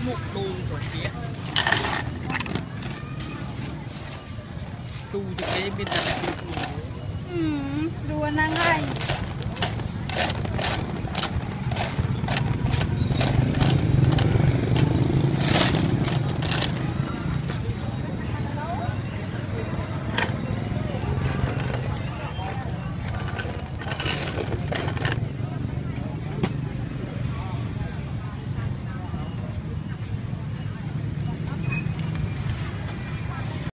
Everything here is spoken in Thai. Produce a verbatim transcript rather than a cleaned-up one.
มุกดูตัวเนี้ยดูจะได้เป็นแต่ดูอืมสรัวนั่งไง